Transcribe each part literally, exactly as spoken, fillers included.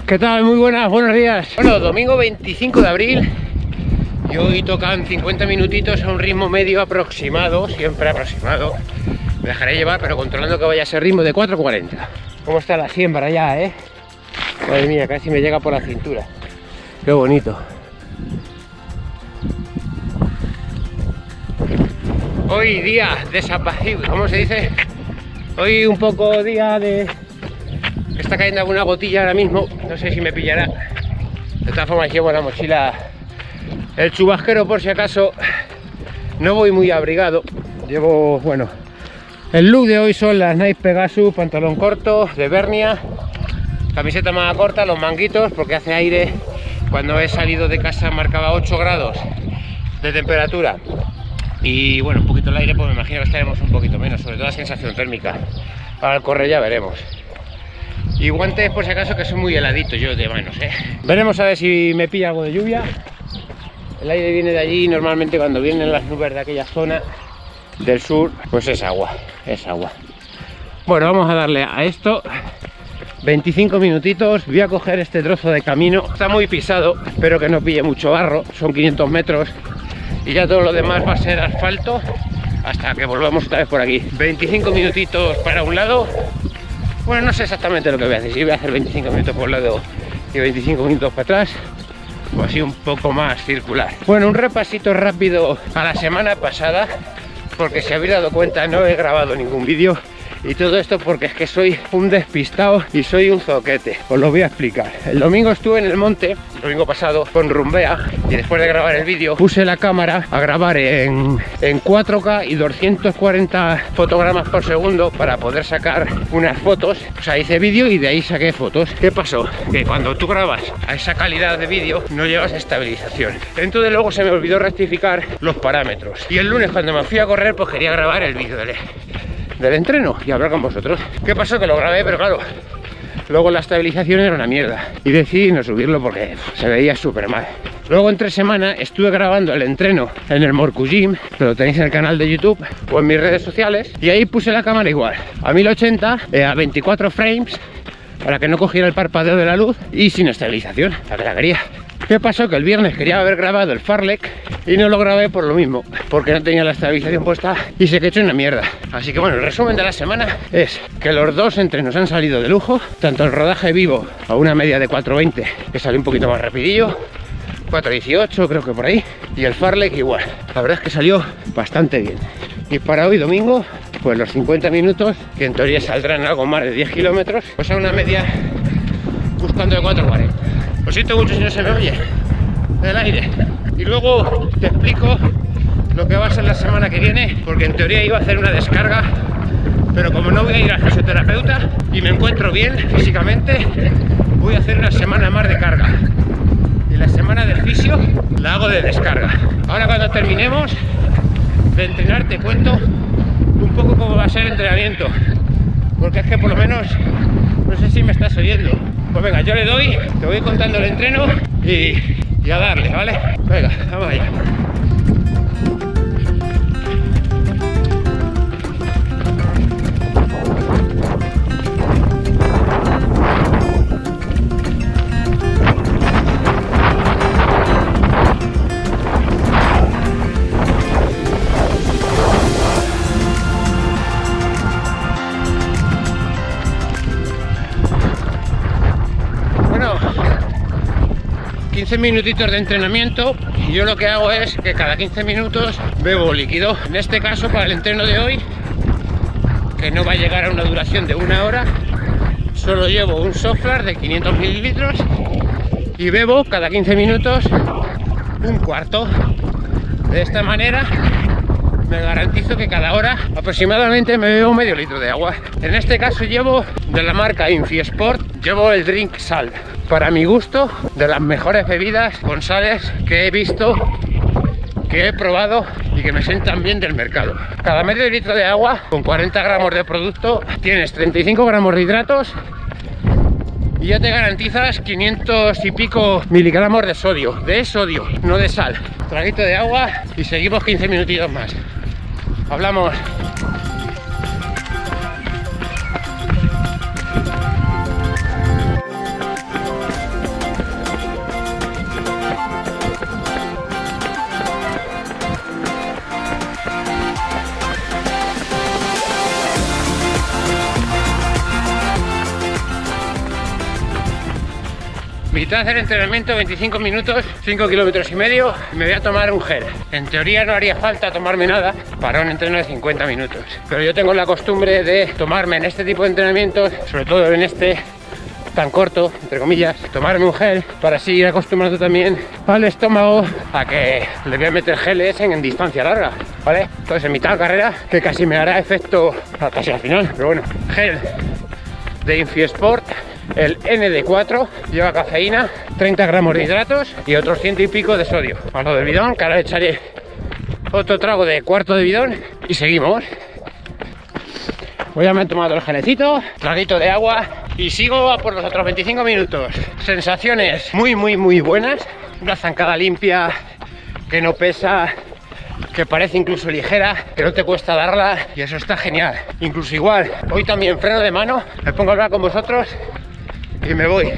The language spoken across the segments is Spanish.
¿Qué tal? Muy buenas, buenos días. Bueno, domingo veinticinco de abril y hoy tocan cincuenta minutitos a un ritmo medio aproximado, siempre aproximado. Me dejaré llevar, pero controlando que vaya a ese ritmo de cuatro cuarenta. ¿Cómo está la siembra ya, eh? Madre mía, casi me llega por la cintura. Qué bonito. Hoy día desapacible, ¿cómo se dice? Hoy un poco día de... Está cayendo alguna gotilla ahora mismo, no sé si me pillará. De todas formas llevo en la mochila el chubasquero por si acaso. No voy muy abrigado. Llevo, bueno, el look de hoy son las Nike Pegasus, pantalón corto de Bernia, camiseta más corta, los manguitos porque hace aire. Cuando he salido de casa marcaba ocho grados de temperatura. Y bueno, un poquito el aire, pues me imagino que estaremos un poquito menos, sobre todo la sensación térmica. Para el correr ya veremos. Y guantes por si acaso que son muy heladitos yo de manos, ¿eh? Veremos a ver si me pilla algo de lluvia. El aire viene de allí y normalmente cuando vienen las nubes de aquella zona del sur, pues es agua, es agua. Bueno, vamos a darle a esto veinticinco minutitos. Voy a coger este trozo de camino. Está muy pisado, espero que no pille mucho barro. Son quinientos metros y ya todo lo demás va a ser asfalto hasta que volvamos otra vez por aquí. veinticinco minutitos para un lado. Bueno, no sé exactamente lo que voy a hacer, si voy a hacer veinticinco minutos por un lado y veinticinco minutos para atrás, o así un poco más circular. Bueno, un repasito rápido a la semana pasada, porque si habéis dado cuenta no he grabado ningún vídeo. Y todo esto porque es que soy un despistado y soy un zoquete. Os lo voy a explicar. El domingo estuve en el monte, el domingo pasado, con Rumbea. Y después de grabar el vídeo puse la cámara a grabar en, en cuatro K y doscientos cuarenta fotogramas por segundo para poder sacar unas fotos. O sea, hice vídeo y de ahí saqué fotos. ¿Qué pasó? Que cuando tú grabas a esa calidad de vídeo no llevas estabilización. Entonces luego se me olvidó rectificar los parámetros. Y el lunes cuando me fui a correr pues quería grabar el vídeo del... del entreno y hablar con vosotros. ¿Qué pasó? Que lo grabé, pero claro, luego la estabilización era una mierda y decidí no subirlo porque se veía súper mal. Luego entre semana estuve grabando el entreno en el Morcu Gym, que lo tenéis en el canal de YouTube o en mis redes sociales, y ahí puse la cámara igual, a mil ochenta, eh, a veinticuatro frames, para que no cogiera el parpadeo de la luz y sin estabilización, la que la quería. ¿Qué pasó? Que el viernes quería haber grabado el Farlek y no lo grabé por lo mismo, porque no tenía la estabilización puesta y se quedó una mierda. Así que bueno, el resumen de la semana es que los dos entrenos han salido de lujo, tanto el rodaje vivo a una media de cuatro veinte, que salió un poquito más rapidillo, cuatro dieciocho creo que por ahí, y el Farlek igual. La verdad es que salió bastante bien. Y para hoy domingo, pues los cincuenta minutos, que en teoría saldrán algo más de diez kilómetros, pues a una media buscando de cuatro cuarenta. Lo siento mucho si no se me oye el aire. Y luego te explico lo que va a ser la semana que viene, porque en teoría iba a hacer una descarga, pero como no voy a ir al fisioterapeuta y me encuentro bien físicamente, voy a hacer una semana más de carga. Y la semana de fisio la hago de descarga. Ahora cuando terminemos de entrenar te cuento un poco cómo va a ser el entrenamiento, porque es que por lo menos no sé si me estás oyendo. Pues venga, yo le doy, te voy contando el entreno y, y a darle, ¿vale? Venga, vamos allá. quince minutitos de entrenamiento y yo lo que hago es que cada quince minutos bebo líquido. En este caso, para el entreno de hoy, que no va a llegar a una duración de una hora, solo llevo un Soflar de quinientos mililitros y bebo cada quince minutos un cuarto. De esta manera me garantizo que cada hora aproximadamente me bebo medio litro de agua. En este caso llevo de la marca Infiesport, llevo el Drink Salt. Para mi gusto, de las mejores bebidas con sales que he visto, que he probado y que me sientan bien del mercado. Cada medio litro de agua con cuarenta gramos de producto tienes treinta y cinco gramos de hidratos y ya te garantizas quinientos y pico miligramos de sodio, de sodio, no de sal. Traguito de agua y seguimos quince minutitos más. Hablamos. Mitad del entrenamiento, veinticinco minutos, cinco kilómetros y medio, y me voy a tomar un gel. En teoría no haría falta tomarme nada para un entreno de cincuenta minutos, pero yo tengo la costumbre de tomarme en este tipo de entrenamientos, sobre todo en este tan corto, entre comillas, tomarme un gel para así ir acostumbrando también al estómago a que le voy a meter geles en, en distancia larga, ¿vale? Entonces en mitad de carrera, que casi me hará efecto casi al final, pero bueno, gel de Infiesport, el N D cuatro, lleva cafeína, treinta gramos de hidratos y otros ciento y pico de sodio. A lo del bidón, que ahora echaré otro trago de cuarto de bidón y seguimos. Pues ya me he tomado el gelecito, traguito de agua y sigo a por los otros veinticinco minutos. Sensaciones muy, muy, muy buenas. Una zancada limpia, que no pesa, que parece incluso ligera, que no te cuesta darla y eso está genial. Incluso igual, hoy también freno de mano, me pongo a hablar con vosotros y me voy.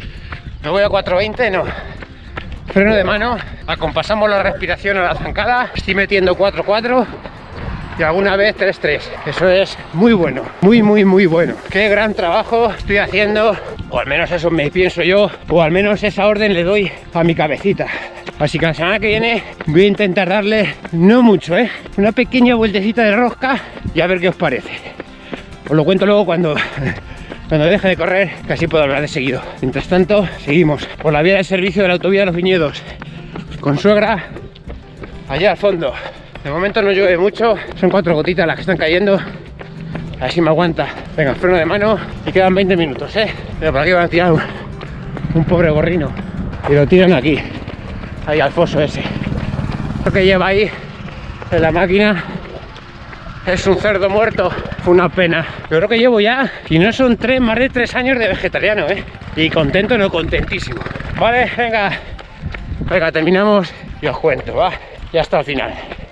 Me voy a cuatro veinte, no. Freno de mano, acompasamos la respiración a la zancada, estoy metiendo cuatro cuatro. Y alguna vez tres tres. Eso es muy bueno, muy muy muy bueno. Qué gran trabajo estoy haciendo, o al menos eso me pienso yo, o al menos esa orden le doy a mi cabecita. Así que la semana que viene voy a intentar darle, no mucho, ¿eh? Una pequeña vueltecita de rosca y a ver qué os parece. Os lo cuento luego cuando, cuando deje de correr, que así puedo hablar de seguido. Mientras tanto, seguimos por la vía de servicio de la autovía de los Viñedos, con suegra allá al fondo. De momento no llueve mucho, son cuatro gotitas las que están cayendo. Así me aguanta. Venga, freno de mano y quedan veinte minutos, ¿eh? Pero por aquí van a tirar un, un pobre gorrino y lo tiran aquí, ahí al foso ese. Lo que lleva ahí en la máquina es un cerdo muerto. Una pena. Yo creo que llevo ya, y no son tres, más de tres años de vegetariano, ¿eh? Y contento, no contentísimo. Vale, venga. Venga, terminamos y os cuento, va. Ya hasta el final.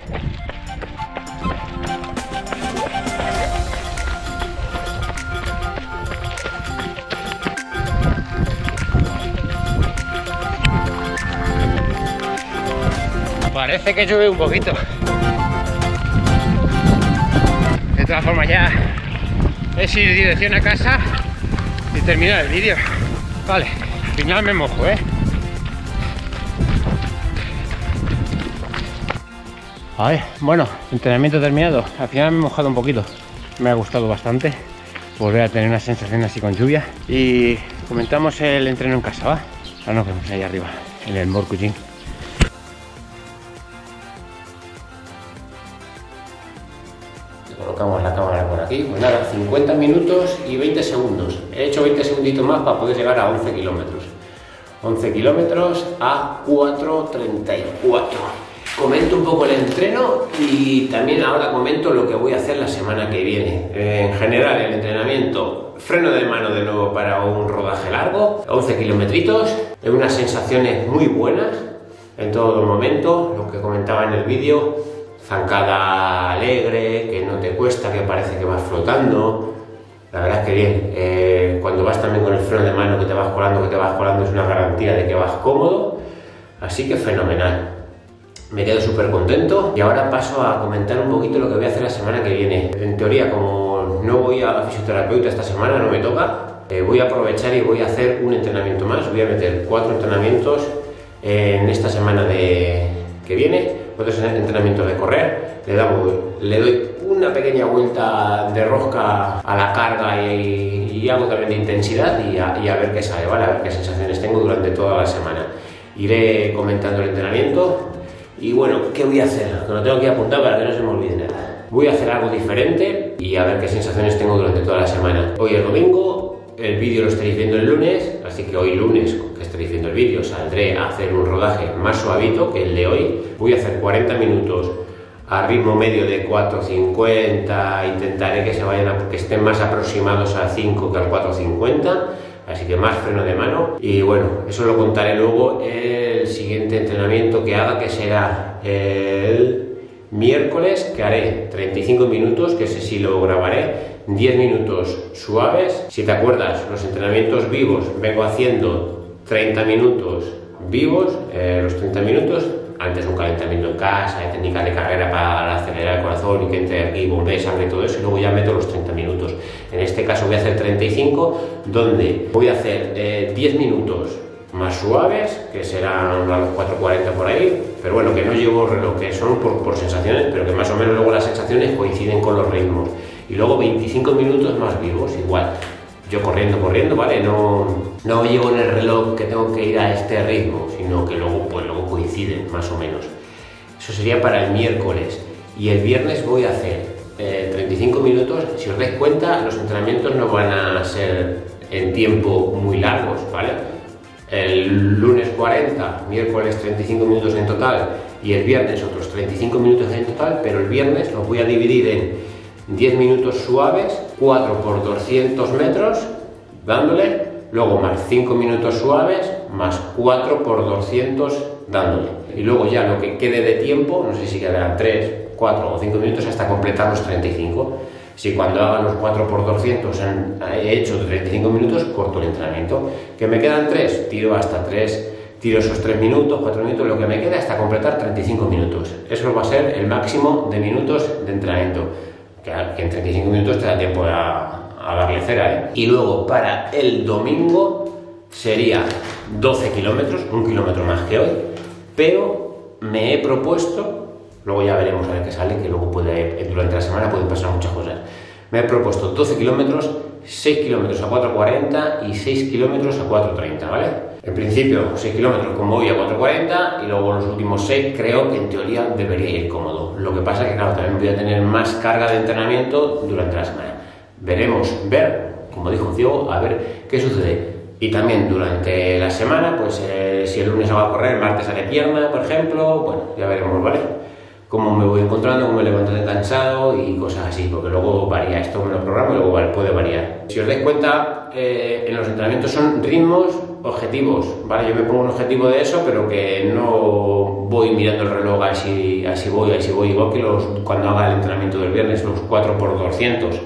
Parece que llueve un poquito. De todas formas ya es ir dirección a casa y terminar el vídeo. Vale, al final me mojo, ¿eh? Ay, bueno, entrenamiento terminado. Al final me he mojado un poquito. Me ha gustado bastante volver a tener una sensación así con lluvia. Y comentamos el entreno en casa, ¿va? Ahora nos vemos ahí arriba, en el Morcullín. Colocamos la cámara por aquí. Pues nada, cincuenta minutos y veinte segundos. He hecho veinte segunditos más para poder llegar a once kilómetros. once kilómetros a cuatro treinta y cuatro. Comento un poco el entreno y también ahora comento lo que voy a hacer la semana que viene. En general, el entrenamiento, freno de mano de nuevo para un rodaje largo, once kilometritos, unas sensaciones muy buenas en todo momento, lo que comentaba en el vídeo, zancada alegre, que no te cuesta, que parece que vas flotando. La verdad es que bien, eh, cuando vas también con el freno de mano, que te vas colando, que te vas colando, es una garantía de que vas cómodo, así que fenomenal. Me quedo súper contento y ahora paso a comentar un poquito lo que voy a hacer la semana que viene. En teoría, como no voy a fisioterapeuta esta semana, no me toca, eh, voy a aprovechar y voy a hacer un entrenamiento más. Voy a meter cuatro entrenamientos en esta semana de, que viene, otros entrenamientos de correr. Le, damos, le doy una pequeña vuelta de rosca a la carga y, y algo también de intensidad y a, y a ver qué sale, ¿vale? A ver qué sensaciones tengo durante toda la semana. Iré comentando el entrenamiento. Y bueno, ¿qué voy a hacer? Que lo tengo que apuntar para que no se me olvide nada. Voy a hacer algo diferente y a ver qué sensaciones tengo durante toda la semana. Hoy es domingo, el vídeo lo estaréis viendo el lunes, así que hoy lunes, que estaréis viendo el vídeo, saldré a hacer un rodaje más suavito que el de hoy. Voy a hacer cuarenta minutos a ritmo medio de cuatro cincuenta, intentaré que, se vayan a, que estén más aproximados a cinco que al cuatro cincuenta. Así que más freno de mano y bueno, eso lo contaré luego el siguiente entrenamiento que haga, que será el miércoles, que haré treinta y cinco minutos, que ese sí lo grabaré, diez minutos suaves. Si te acuerdas, los entrenamientos vivos vengo haciendo treinta minutos vivos, eh, los treinta minutos, antes un calentamiento en casa, de técnica de carrera para acelerar el corazón y que entre aquí bombee sangre y todo eso, y luego ya meto los treinta minutos. En este caso voy a hacer treinta y cinco, donde voy a hacer eh, diez minutos más suaves, que serán a los cuatro cuarenta por ahí, pero bueno, que no llevo reloj, que son por, por sensaciones, pero que más o menos luego las sensaciones coinciden con los ritmos. Y luego veinticinco minutos más vivos, igual. Yo corriendo, corriendo, ¿vale? No, no llevo en el reloj que tengo que ir a este ritmo, sino que luego, pues, luego coinciden, más o menos. Eso sería para el miércoles. Y el viernes voy a hacer eh, treinta y cinco minutos. Si os dais cuenta, los entrenamientos no van a ser en tiempo muy largos, ¿vale? El lunes cuarenta, miércoles treinta y cinco minutos en total y el viernes otros treinta y cinco minutos en total, pero el viernes los voy a dividir en diez minutos suaves, cuatro por doscientos metros, dándole, luego más cinco minutos suaves, más cuatro por doscientos dándole. Y luego ya lo que quede de tiempo, no sé si quedarán tres, cuatro o cinco minutos hasta completar los treinta y cinco. Si cuando haga los cuatro por doscientos he hecho treinta y cinco minutos, corto el entrenamiento. Que me quedan tres, tiro hasta tres, tiro esos tres minutos, cuatro minutos, lo que me queda hasta completar treinta y cinco minutos. Eso va a ser el máximo de minutos de entrenamiento. Que en treinta y cinco minutos te da tiempo a, a darle cera, ¿eh? Y luego para el domingo sería doce kilómetros, un kilómetro más que hoy, pero me he propuesto, luego ya veremos a ver qué sale, que luego puede, durante la semana pueden pasar muchas cosas. Me he propuesto doce kilómetros, seis kilómetros a cuatro cuarenta y seis kilómetros a cuatro treinta, ¿vale? En principio seis kilómetros como hoy a cuatro cuarenta y luego los últimos seis creo que en teoría debería ir cómodo. Lo que pasa es que claro, también voy a tener más carga de entrenamiento durante la semana. Veremos, ver, como dijo Diego, a ver qué sucede. Y también durante la semana, pues eh, si el lunes hago a correr, el martes haré pierna, por ejemplo, bueno, ya veremos, ¿vale? Cómo me voy encontrando, cómo me levanto de cansado y cosas así, porque luego varía, esto me lo programo y luego puede variar. Si os dais cuenta, eh, en los entrenamientos son ritmos, objetivos, ¿vale? Yo me pongo un objetivo de eso, pero que no voy mirando el reloj así, así voy, así voy, igual que los, cuando haga el entrenamiento del viernes, los cuatro por doscientos.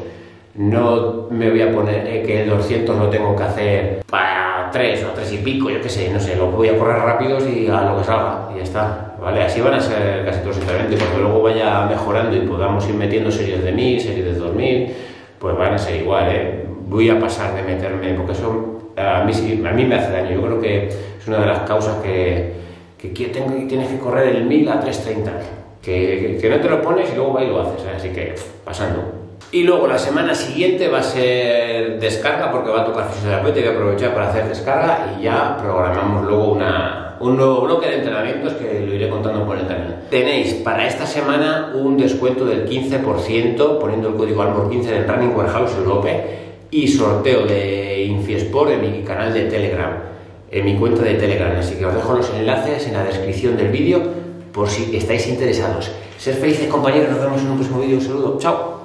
No me voy a poner eh, que el doscientos lo tengo que hacer para tres o tres y pico, yo qué sé, no sé, lo voy a correr rápidos y a lo que salga y ya está, ¿vale? Así van a ser casi todos los entrenamientos, cuando luego vaya mejorando y podamos ir metiendo series de mil, series de dos mil, pues van a ser igual, ¿eh? Voy a pasar de meterme, porque eso a mí, sí, a mí me hace daño. Yo creo que es una de las causas que, que, que tengo, tienes que correr el mil a tres treinta, que, que, que no te lo pones y luego va y lo haces, ¿eh? Así que pasando. Y luego la semana siguiente va a ser descarga, porque va a tocar fisioterapeuta y voy a aprovechar para hacer descarga y ya programamos luego una, un nuevo bloque de entrenamientos que lo iré contando por el canal. Tenéis para esta semana un descuento del quince por ciento poniendo el código ALMOR quince en Running Warehouse Europe y sorteo de Infiesport en mi canal de Telegram, en mi cuenta de Telegram, así que os dejo los enlaces en la descripción del vídeo por si estáis interesados. Ser felices, compañeros, nos vemos en un próximo vídeo, un saludo, chao.